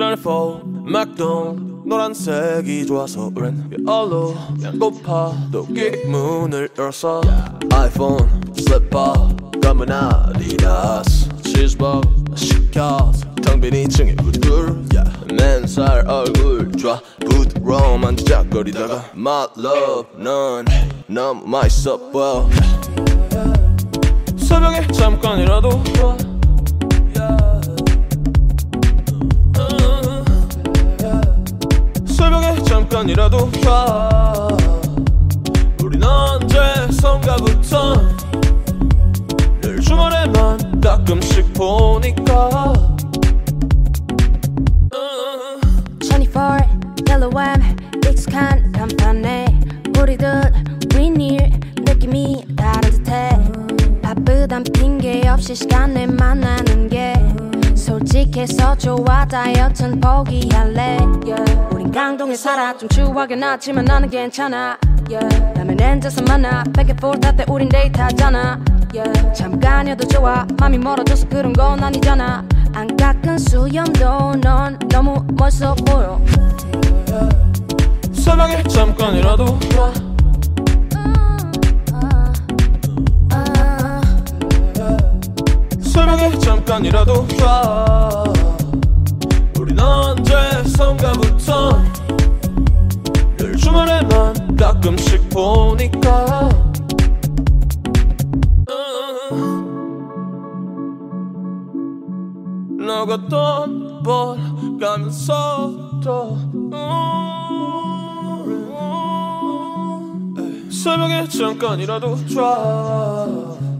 제니퍼 맥동 노란색이 좋아서 우린 별로 배고파도 문을 열었어. 아이폰 슬리퍼 검은 아디다스 치즈버거 시켜서 텅빈 2층에 우리 둘 맨살 얼굴 좋아 부드러운 지작거리다가 My love 넌 너무 맛있어 보여. 새벽에 잠깐이라도 좋아. 새벽에 잠깐이라도 좋아. 우린 언제선가부터 늘 주말에만 가끔씩 보니까 24 yellow M 익숙한 간판에 우리들 윈일 느낌이 다른 듯해. 바쁘단 핑계 없이 시간을 만나는 게 솔직해서 좋아. 다이어트는 포기할래. 우린 강동에 살아. 좀 추하게 나지만 나는 괜찮아. 남의 앉아서 만나 back and forth 할 때 우린 데이트하잖아. 잠깐이어도 좋아. 맘이 멀어져서 그런 건 아니잖아. 안 깎은 수염도 넌 너무 멋있어 보여. 새벽에 잠깐이라도 좋아. 새벽에 잠깐이라도 좋아. 우린 언제선가부터 늘 주말에만 가끔씩 보니까 너가 떠나가면서도 새벽에 잠깐이라도 좋아.